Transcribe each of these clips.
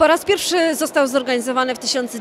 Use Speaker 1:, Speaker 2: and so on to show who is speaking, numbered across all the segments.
Speaker 1: Po raz pierwszy został zorganizowany w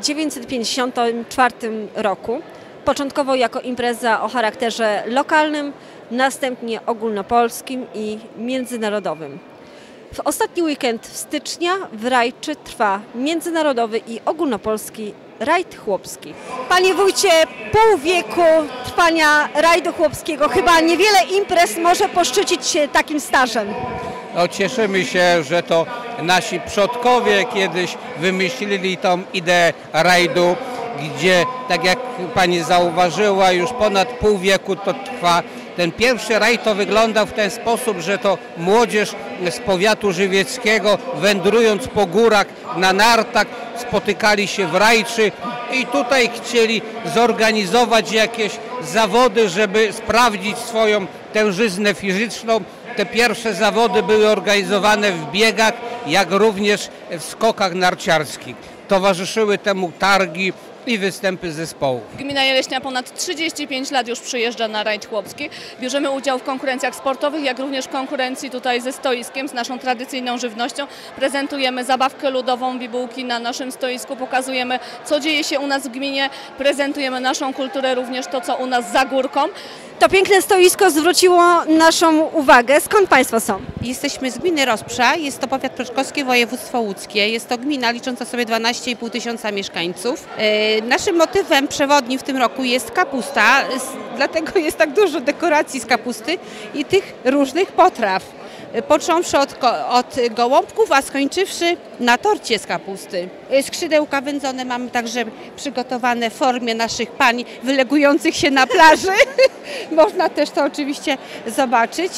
Speaker 1: 1954 roku. Początkowo jako impreza o charakterze lokalnym, następnie ogólnopolskim i międzynarodowym. W ostatni weekend stycznia w Rajczy trwa międzynarodowy i ogólnopolski rajd chłopski. Panie wójcie, pół wieku trwania rajdu chłopskiego. Chyba niewiele imprez może poszczycić się takim stażem.
Speaker 2: No, cieszymy się, że to nasi przodkowie kiedyś wymyślili tą ideę rajdu, gdzie, tak jak pani zauważyła, już ponad pół wieku to trwa. Ten pierwszy rajd to wyglądał w ten sposób, że to młodzież z powiatu żywieckiego, wędrując po górach na nartach, spotykali się w Rajczy i tutaj chcieli zorganizować jakieś zawody, żeby sprawdzić swoją tężyznę fizyczną. Te pierwsze zawody były organizowane w biegach, jak również w skokach narciarskich. Towarzyszyły temu targi i występy zespołów.
Speaker 3: Gmina Jeleśnia ponad 35 lat już przyjeżdża na rajd chłopski. Bierzemy udział w konkurencjach sportowych, jak również konkurencji tutaj ze stoiskiem, z naszą tradycyjną żywnością. Prezentujemy zabawkę ludową, bibułki na naszym stoisku, pokazujemy, co dzieje się u nas w gminie, prezentujemy naszą kulturę, również to, co u nas za górką.
Speaker 1: To piękne stoisko zwróciło naszą uwagę. Skąd Państwo są?
Speaker 4: Jesteśmy z gminy Rozprza, jest to powiat piotrkowski, województwo łódzkie. Jest to gmina licząca sobie 12,5 tysiąca mieszkańców. Naszym motywem przewodnim w tym roku jest kapusta, dlatego jest tak dużo dekoracji z kapusty i tych różnych potraw. Począwszy od gołąbków, a skończywszy na torcie z kapusty. Skrzydełka wędzone mamy także przygotowane w formie naszych pań wylegujących się na plaży. Można też to oczywiście zobaczyć.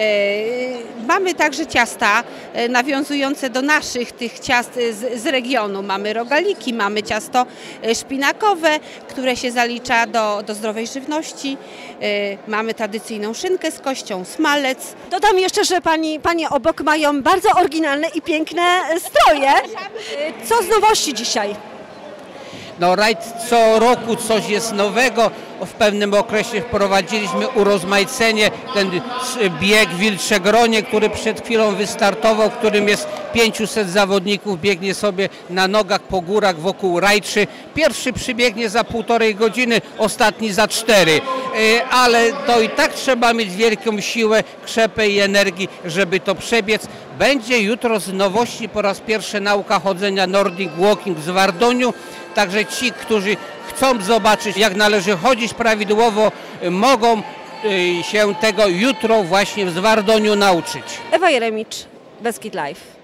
Speaker 4: Mamy także ciasta nawiązujące do naszych tych ciast z regionu. Mamy rogaliki, mamy ciasto szpinakowe, które się zalicza do zdrowej żywności. Mamy tradycyjną szynkę z kością, smalec.
Speaker 1: Dodam jeszcze, że panie obok mają bardzo oryginalne i piękne stroje. Co z nowości dzisiaj?
Speaker 2: No, rajd co roku coś jest nowego. W pewnym okresie wprowadziliśmy urozmaicenie, ten bieg w Wilczegronie, który przed chwilą wystartował, w którym jest 500 zawodników, biegnie sobie na nogach po górach wokół Rajczy. Pierwszy przybiegnie za 1,5 godziny, ostatni za 4. Ale to i tak trzeba mieć wielką siłę, krzepę i energii, żeby to przebiec. Będzie jutro z nowości po raz pierwszy nauka chodzenia Nordic Walking w Zwardoniu. Także ci, którzy chcą zobaczyć, jak należy chodzić prawidłowo, mogą się tego jutro właśnie w Zwardoniu nauczyć.
Speaker 1: Ewa Jeremicz, Beskid Live.